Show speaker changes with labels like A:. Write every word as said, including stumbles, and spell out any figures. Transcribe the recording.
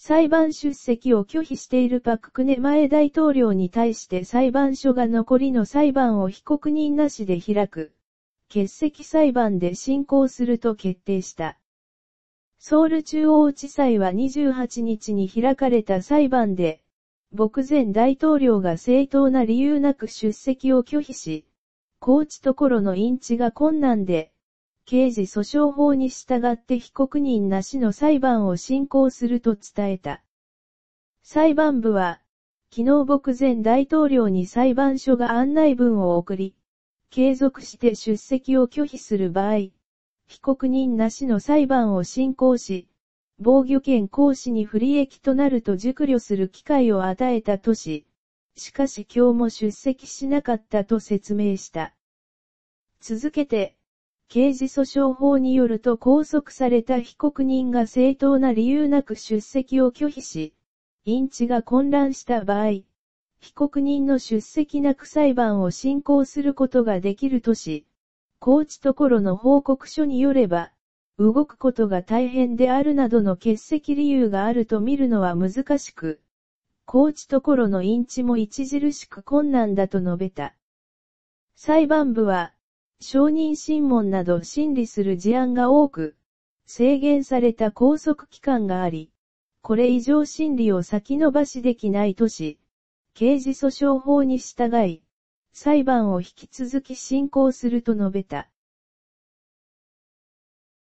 A: 裁判出席を拒否しているパククネ前大統領に対して裁判所が残りの裁判を被告人なしで開く、欠席裁判で進行すると決定した。ソウル中央地裁はにじゅうはちにちに開かれた裁判で、朴前大統領が正当な理由なく出席を拒否し、高知ところの隠置が困難で、刑事訴訟法に従って被告人なしの裁判を進行すると伝えた。裁判部は、昨日朴前大統領に裁判所が案内文を送り、継続して出席を拒否する場合、被告人なしの裁判を進行し、防御権行使に不利益となると熟慮する機会を与えたとし、しかし今日も出席しなかったと説明した。続けて、刑事訴訟法によると拘束された被告人が正当な理由なく出席を拒否し、隠置が混乱した場合、被告人の出席なく裁判を進行することができるとし、高知ところの報告書によれば、動くことが大変であるなどの欠席理由があると見るのは難しく、高知ところの隠置も著しく困難だと述べた。裁判部は、証人審問など審理する事案が多く、制限された拘束期間があり、これ以上審理を先延ばしできないとし、刑事訴訟法に従い、裁判を引き続き進行すると述べた。